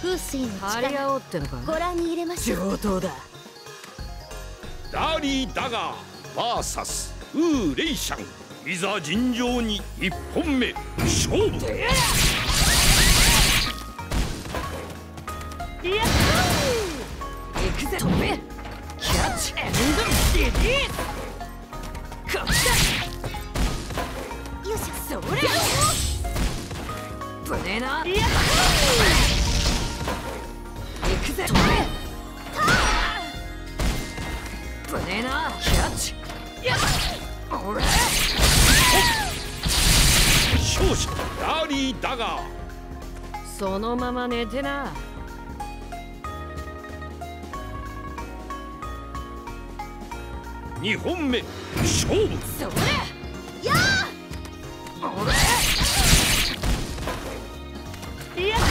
風水の張り合力おうってのか。 ご覧に入れましょう。 上等だ。 ダーリー・ダガー VS ウー・レイシャン、いざ尋常に1本目勝負。 いや行くぜ。飛べ。キャッチエンドリリース。こっちよいしょ。 だ。それぶねえな。いや行くぜ。飛べ。ぶねえな。キャッチ。やっ俺勝者ダーリー・ダガー。 そのまま寝てな。 2本目勝負。 それや俺いや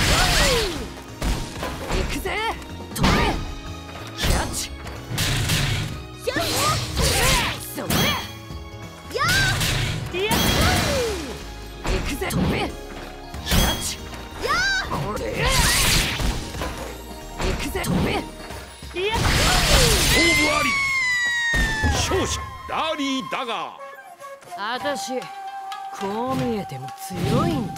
行くぜ。飛べ。キャッチ。 ーひょいそれやいや行くぜ。飛べ。キャッチ。 ーや俺行くぜ。飛べ。いや勝負あり。勝者ダーリー・ダガー。 あたしこう見えても強いんだ。